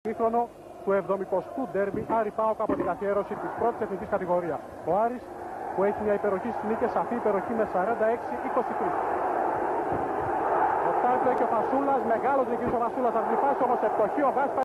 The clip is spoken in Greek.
Σύγχρονο του 70ου ντέρμπι Άρη ΠΑΟΚ από την καθιέρωση της πρώτης εθνικής κατηγορίας. Ο Άρης που έχει μια υπεροχή στις νίκες, αυτή υπεροχή με 46-23. Ο Στάρτλο και ο Φασούλας, μεγάλος νικητής ο Φασούλας, θα την φάσει όμως ευκοχή ο Γάσπαρ.